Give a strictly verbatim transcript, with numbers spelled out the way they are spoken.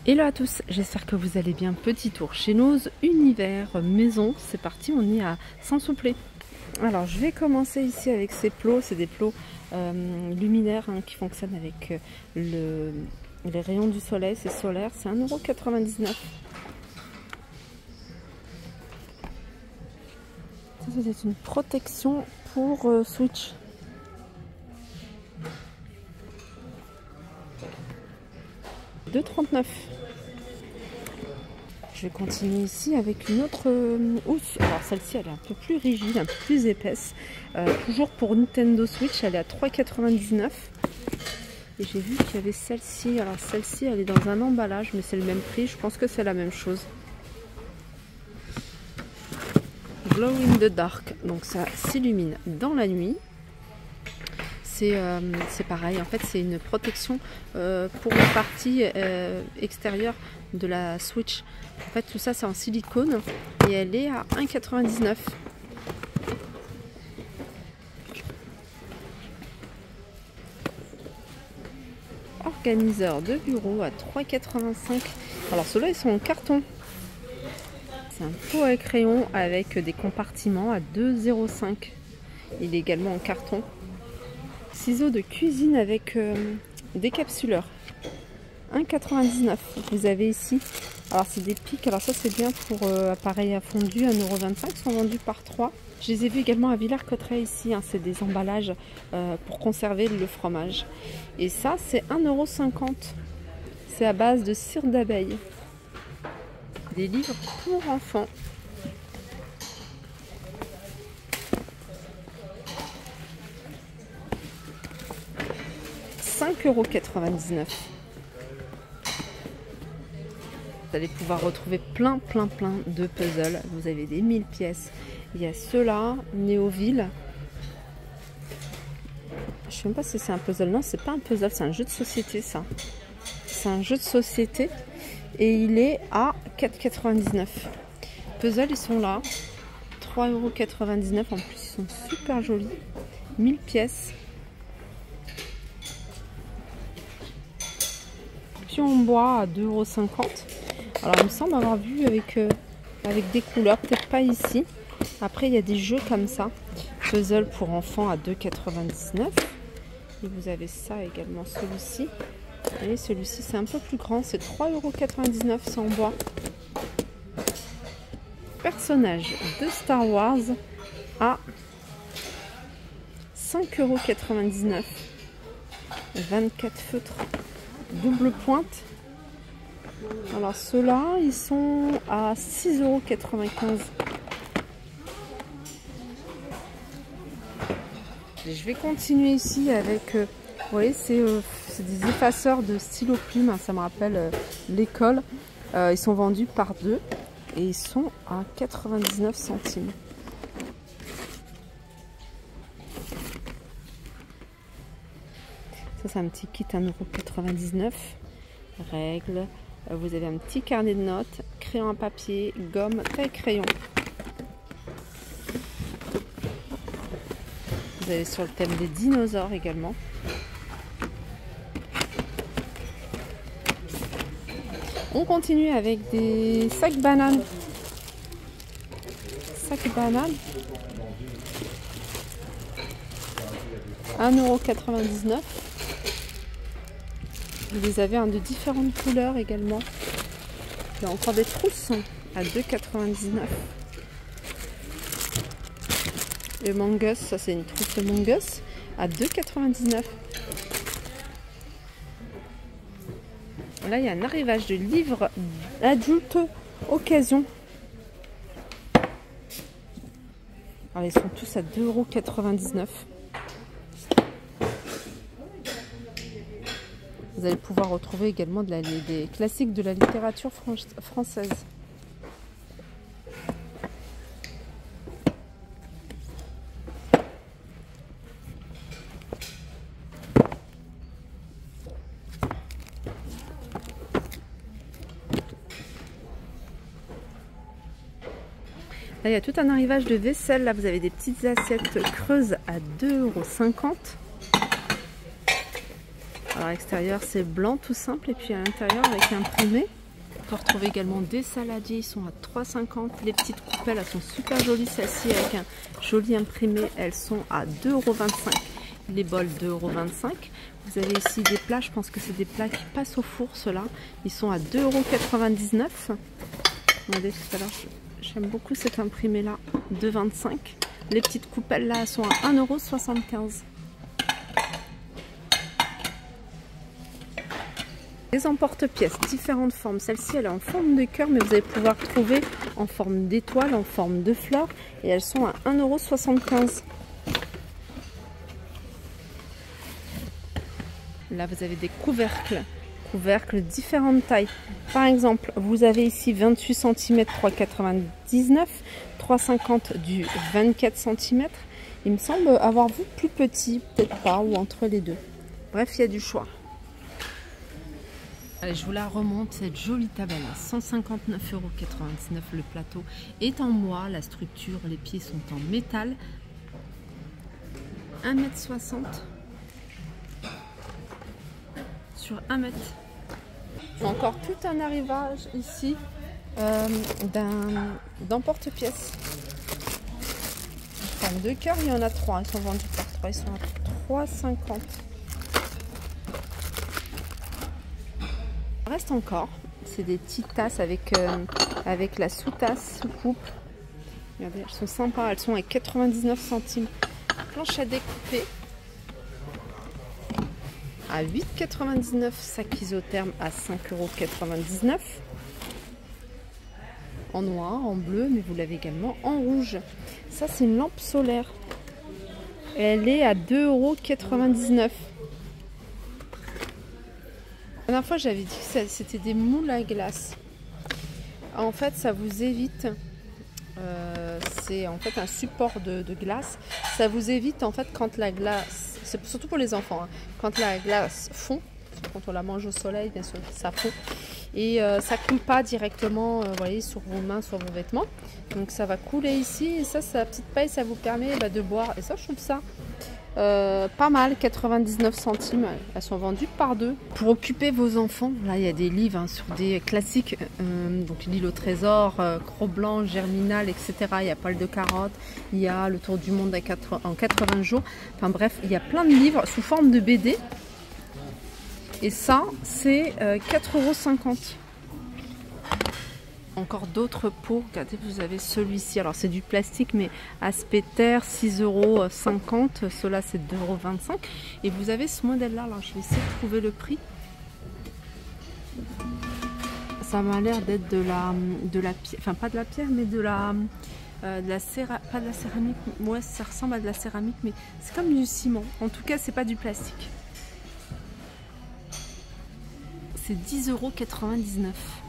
Hello à tous, j'espère que vous allez bien. Petit tour chez Nose Univers Maison, c'est parti, on y est à Saint-Souplé. Alors je vais commencer ici avec ces plots, c'est des plots euh, luminaires hein, qui fonctionnent avec le, les rayons du soleil, c'est solaire, c'est un euro quatre-vingt-dix-neuf. Ça c'est une protection pour euh, Switch. deux euros trente-neuf. Je vais continuer ici avec une autre euh, housse. Alors celle-ci elle est un peu plus rigide, un peu plus épaisse. Euh, toujours pour Nintendo Switch, elle est à trois euros quatre-vingt-dix-neuf. Et j'ai vu qu'il y avait celle-ci. Alors celle-ci elle est dans un emballage, mais c'est le même prix. Je pense que c'est la même chose. Glow in the dark. Donc ça s'illumine dans la nuit. C'est euh, pareil, en fait c'est une protection euh, pour la partie euh, extérieure de la Switch. En fait tout ça c'est en silicone et elle est à un euro quatre-vingt-dix-neuf. Organiseur de bureau à trois euros quatre-vingt-cinq. Alors ceux-là ils sont en carton. C'est un pot à crayon avec des compartiments à deux euros cinq. Il est également en carton. Ciseaux de cuisine avec euh, décapsuleur, un euro quatre-vingt-dix-neuf. Vous avez ici, alors c'est des pics, alors ça c'est bien pour euh, appareil à fondu, un euro vingt-cinq, ils sont vendus par trois. Je les ai vus également à Villers-Cotterêts ici, hein, c'est des emballages euh, pour conserver le fromage. Et ça c'est un euro cinquante, c'est à base de cire d'abeille. Des livres pour enfants. cinq euros quatre-vingt-dix-neuf. Vous allez pouvoir retrouver plein plein plein de puzzles. Vous avez des mille pièces. Il y a ceux-là, Néoville. Je sais même pas si c'est un puzzle. Non, c'est pas un puzzle, c'est un jeu de société ça. C'est un jeu de société et il est à quatre euros quatre-vingt-dix-neuf. Puzzles, ils sont là. trois euros quatre-vingt-dix-neuf. En plus, ils sont super jolis. mille pièces. En bois à deux euros cinquante. Alors il me semble avoir vu avec, euh, avec des couleurs, peut-être pas ici. Après il y a des jeux comme ça, puzzle pour enfants à deux euros quatre-vingt-dix-neuf. Et vous avez ça également, celui-ci. Et celui-ci c'est un peu plus grand, c'est trois euros quatre-vingt-dix-neuf, c'est en bois. Personnage de Star Wars à cinq euros quatre-vingt-dix-neuf. vingt-quatre feutres. Double pointe. Alors ceux-là, ils sont à six euros quatre-vingt-quinze. Je vais continuer ici avec, euh, vous voyez, c'est euh, des effaceurs de stylo plume. Hein, ça me rappelle euh, l'école. Euh, ils sont vendus par deux et ils sont à quatre-vingt-dix-neuf centimes. Ça c'est un petit kit un euro quatre-vingt-dix-neuf. Règles. Vous avez un petit carnet de notes, crayon à papier, gomme, taille crayon. Vous avez sur le thème des dinosaures également. On continue avec des sacs bananes. Sacs bananes. un euro quatre-vingt-dix-neuf. Vous les avez hein, de différentes couleurs également. Il y a encore des trousses à deux euros quatre-vingt-dix-neuf. Le Mangus, ça c'est une trousse de Mangus à deux euros quatre-vingt-dix-neuf. Là il y a un arrivage de livres adultes occasion. Alors ils sont tous à deux euros quatre-vingt-dix-neuf. Vous allez pouvoir retrouver également de la, des classiques de la littérature française. Là, il y a tout un arrivage de vaisselle. Là, vous avez des petites assiettes creuses à deux euros cinquante. Alors à l'extérieur c'est blanc tout simple et puis à l'intérieur avec imprimé. On peut retrouver également des saladiers, ils sont à trois cinquante. Les petites coupelles, elles sont super jolies, celles-ci avec un joli imprimé, elles sont à deux euros vingt-cinq. Les bols deux euros vingt-cinq. Vous avez ici des plats, je pense que c'est des plats qui passent au four, ceux-là. Ils sont à deux euros quatre-vingt-dix-neuf. Regardez tout à l'heure, j'aime beaucoup cet imprimé-là, deux euros vingt-cinq. Les petites coupelles là, elles sont à un euro soixante-quinze. Les emporte-pièces, différentes formes. Celle-ci, elle est en forme de cœur, mais vous allez pouvoir trouver en forme d'étoile, en forme de fleur. Et elles sont à un euro soixante-quinze. Là, vous avez des couvercles. Couvercles différentes tailles. Par exemple, vous avez ici vingt-huit centimètres, trois euros quatre-vingt-dix-neuf. trois euros cinquante du vingt-quatre centimètres. Il me semble avoir vu plus petit, peut-être pas, ou entre les deux. Bref, il y a du choix. Allez, je vous la remonte, cette jolie table à cent cinquante-neuf euros quatre-vingt-dix-neuf. Le plateau est en bois, la structure, les pieds sont en métal. un mètre soixante sur un mètre. Encore tout un arrivage ici euh, d'un d'emporte-pièces. En forme de cœur, il y en a trois. Ils sont vendus par trois. Ils sont à trois euros cinquante. Il reste encore. C'est des petites tasses avec, euh, avec la sous-tasse, sous-coupe. Regardez, elles sont sympas. Elles sont à quatre-vingt-dix-neuf centimes. Planche à découper. À huit euros quatre-vingt-dix-neuf, sac isotherme à cinq euros quatre-vingt-dix-neuf. En noir, en bleu, mais vous l'avez également en rouge. Ça, c'est une lampe solaire. Elle est à deux euros quatre-vingt-dix-neuf. La dernière fois, j'avais dit que c'était des moules à glace. En fait, ça vous évite... Euh, c'est en fait un support de, de glace. Ça vous évite, en fait, quand la glace... C'est surtout pour les enfants. Hein. Quand la glace fond, quand on la mange au soleil, bien sûr, ça fond. Et euh, ça ne coule pas directement, euh, vous voyez, sur vos mains, sur vos vêtements. Donc ça va couler ici. Et ça, sa petite paille, ça vous permet bah, de boire. Et ça, je trouve ça euh, pas mal, quatre-vingt-dix-neuf centimes. Elles sont vendues par deux. Pour occuper vos enfants, là, il y a des livres hein, sur des classiques. Euh, donc l'île au trésor, euh, Cro-Blanc, Germinal, et cetera. Il y a Poil de carotte. Il y a Le Tour du monde en quatre-vingts jours. Enfin bref, il y a plein de livres sous forme de B D. Et ça, c'est euh, quatre euros cinquante. Encore d'autres pots. Regardez, vous avez celui-ci. Alors, c'est du plastique, mais aspect terre, six euros cinquante. Cela, c'est deux euros vingt-cinq. Et vous avez ce modèle-là. Alors, je vais essayer de trouver le prix. Ça m'a l'air d'être de la, de la pierre. Enfin, pas de la pierre, mais de la... Euh, de la céra... Pas de la céramique. Ouais, ça ressemble à de la céramique, mais c'est comme du ciment. En tout cas, c'est pas du plastique. C'est dix euros quatre-vingt-dix-neuf.